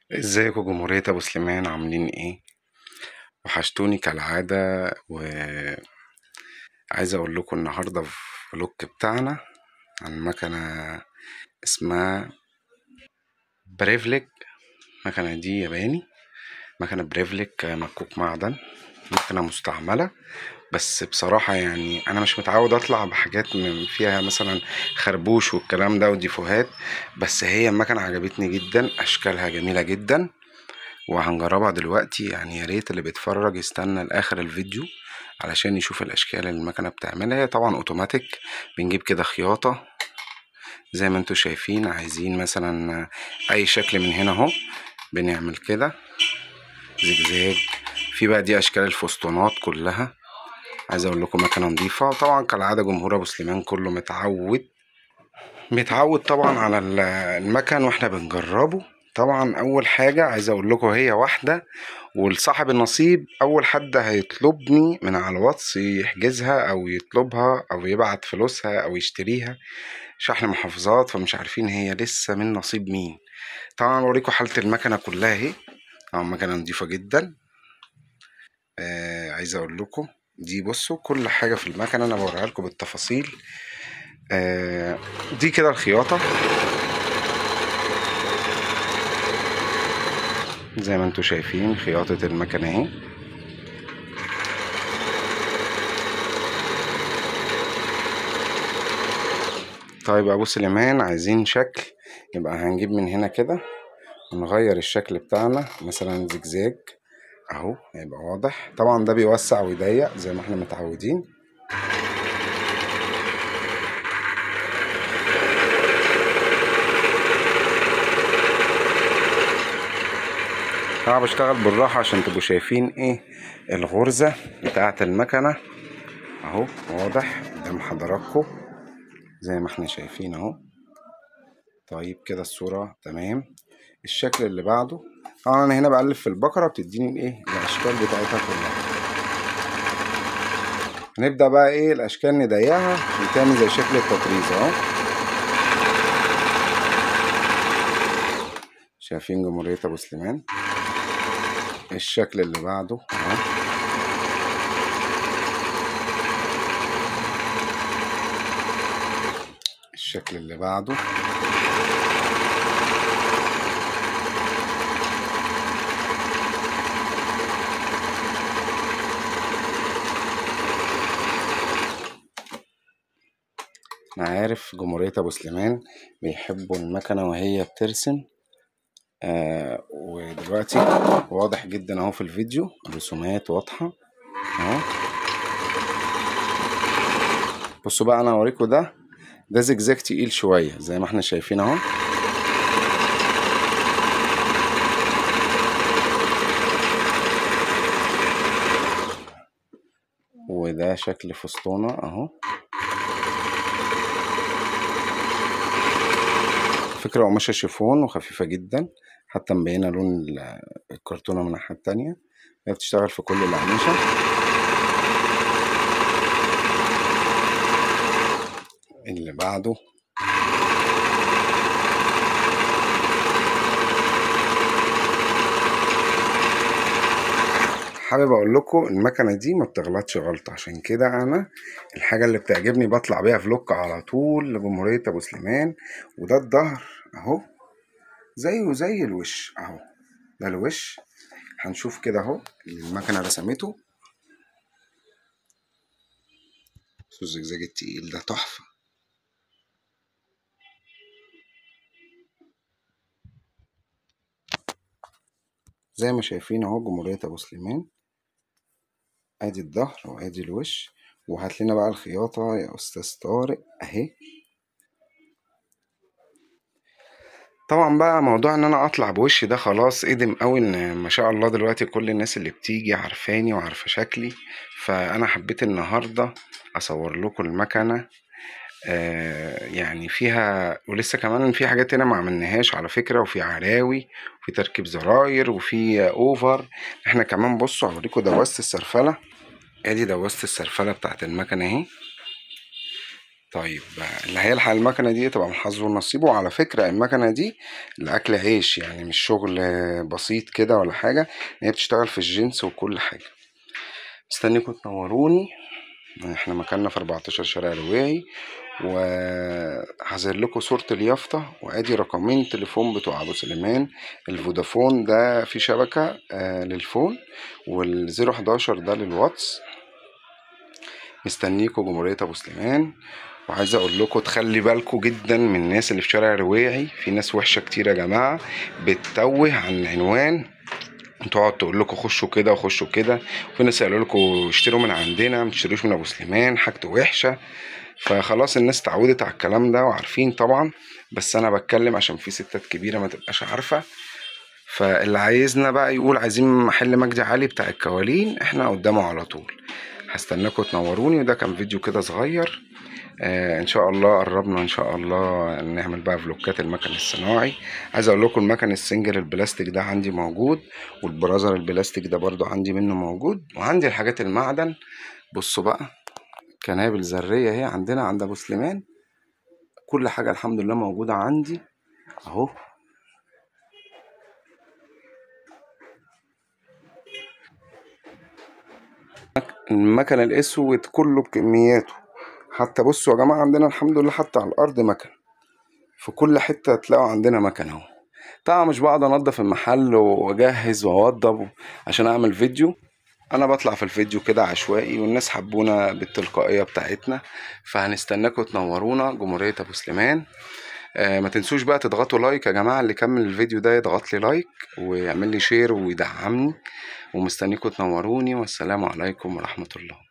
ازيكم جمهورية ابو سليمان عاملين ايه؟ وحشتوني كالعادة، وعايز اقول لكم النهاردة في فلوج بتاعنا عن مكنة اسمها بريفليك. المكنة دي ياباني، مكنة بريفليك مكوك معدن، مكنة مستعملة. بس بصراحة يعني أنا مش متعود أطلع بحاجات من فيها مثلا خربوش والكلام ده وديفوهات. بس هي المكنة عجبتني جدا، أشكالها جميلة جدا، وهنجربها دلوقتي. يعني يا ريت اللي بيتفرج يستنى لاخر الفيديو علشان يشوف الاشكال اللي المكنه بتعملها. هي طبعا اوتوماتيك، بنجيب كده خياطه زي ما انتوا شايفين. عايزين مثلا اي شكل من هنا اهو بنعمل كده زجزاج. في بقى دي اشكال الفسطونات كلها. عايز اقول لكم مكنه نظيفه. طبعا كالعاده جمهور ابو سليمان كله متعود طبعا على المكن واحنا بنجربه. طبعا اول حاجه عايز اقول لكم هي واحده، والصاحب النصيب اول حد هيطلبني من على الواتس يحجزها او يطلبها او يبعت فلوسها او يشتريها شحن محافظات، فمش عارفين هي لسه من نصيب مين. طبعا اوريكم حالة المكنة كلها اهي. طبعا مكنة نضيفة جدا. عايز اقول لكم دي، بصوا كل حاجة في المكنة انا بوريها لكم بالتفاصيل. دي كده الخياطة زي ما انتوا شايفين، خياطة المكنة اهي. طيب يا ابو سليمان عايزين شكل، يبقى هنجيب من هنا كده ونغير الشكل بتاعنا مثلا زجزاج اهو، هيبقى واضح. طبعا ده بيوسع ويضيق زي ما احنا متعودين. انا بشتغل بالراحة عشان تبقوا شايفين ايه الغرزة بتاعة المكنة اهو، واضح قدام حضراتكم زي ما احنا شايفين اهو. طيب كده الصورة تمام. الشكل اللي بعده، طبعا انا هنا بقلب في البقرة بتديني الايه الاشكال بتاعتها كلها. هنبدأ بقى ايه الاشكال نضيقها وتعمل زي شكل التطريز اهو. شايفين جمهورية ابو سليمان؟ الشكل اللي بعده اهو. الشكل اللي بعده. انا عارف جمهورية ابو سليمان بيحبوا المكنة وهي بترسم. ودلوقتي واضح جدا اهو في الفيديو، الرسومات واضحة اهو. بصوا بقى انا هوريكم ده زجزاج تقيل شوية زي ما احنا شايفين اهو. وده شكل فسطونة اهو. فكرة قماشة شيفون وخفيفة جدا، حتى مبينة لون الكرتونة من الناحية التانية. هي بتشتغل في كل الأقمشة. اللي بعده حابب اقول لكم المكنه دي ما بتغلطش غلطه، عشان كده انا الحاجه اللي بتعجبني بطلع بيها فلوك على طول لجمهوريه ابو سليمان. وده الظهر اهو زيه زي الوش اهو. ده الوش، هنشوف كده اهو المكنه رسمته. بصوا الزجزاج التقيل ده تحفه. زي ما شايفين اهو جمهوريه ابو سليمان. ادي الظهر وادي الوش. وهات لنا بقى الخياطه يا استاذ طارق اهي. طبعا بقى موضوع ان انا اطلع بوشي ده خلاص قدم قوي، ان ما شاء الله دلوقتي كل الناس اللي بتيجي عارفاني وعارفه شكلي. فانا حبيت النهارده اصور لكم المكنه. يعني فيها ولسه كمان في حاجات هنا ما عملناهاش على فكره، وفي عراوي وفي تركيب زراير وفي اوفر. احنا كمان بصوا هوريكم دواسه السرفله. ادي دواسه السرفله بتاعت المكنه اهي. طيب اللي هيلحق المكنة دي تبقى من حظه ونصيبه. وعلى فكرة المكنة دي لأكل عيش، يعني مش شغل بسيط كده ولا حاجة، هي بتشتغل في الجنس وكل حاجة. مستنيكم تنوروني. احنا مكاننا في 14 شارع رواعي، وهظهر لكم صورة اليافطة وادي رقمين تليفون بتوع ابو سليمان. الفودافون ده في شبكة للفون، والزيرو 11 ده للواتس. مستنيكوا جمهورية ابو سليمان. وعايز اقول لكم تخلي بالكم جدا من الناس اللي في شارع رواعي، في ناس وحشة كتير يا جماعة بتتوه عن العنوان، تقعد تقول لكم خشوا كده وخشوا كده، وفي ناس يقولوا لكم اشتروا من عندنا ما تشتروش من ابو سليمان حاجته وحشه. فخلاص الناس اتعودت على الكلام ده وعارفين طبعا، بس انا بتكلم عشان في ستات كبيره ما تبقاش عارفه. فاللي عايزنا بقى يقول عايزين محل مجدي علي بتاع الكوالين، احنا قدامه على طول. هستناكم تنوروني. وده كان فيديو كده صغير. ان شاء الله قربنا ان شاء الله نعمل بقى فلوكات المكن الصناعي. عايز اقول لكم المكن السنجل البلاستيك ده عندي موجود، والبرازر البلاستيك ده برضو عندي منه موجود، وعندي الحاجات المعدن. بصوا بقى، كنابل ذرية اهي عندنا عند ابو سليمان، كل حاجة الحمد لله موجودة عندي اهو. المكن الاسود كله بكمياته. حتى بصوا يا جماعة عندنا الحمد لله حتى على الارض مكن، في كل حتة تلاقوا عندنا مكن اهو. طبعا مش بقعد انضف المحل واجهز واوضب عشان اعمل فيديو، انا بطلع في الفيديو كده عشوائي، والناس حبونا بالتلقائية بتاعتنا. فهنستناكم تنورونا جمهورية ابو سليمان. ما تنسوش بقى تضغطوا لايك يا جماعة، اللي كمل الفيديو ده يضغط لي لايك ويعمل لي شير ويدعمني. ومستنيكم تنوروني، والسلام عليكم ورحمة الله.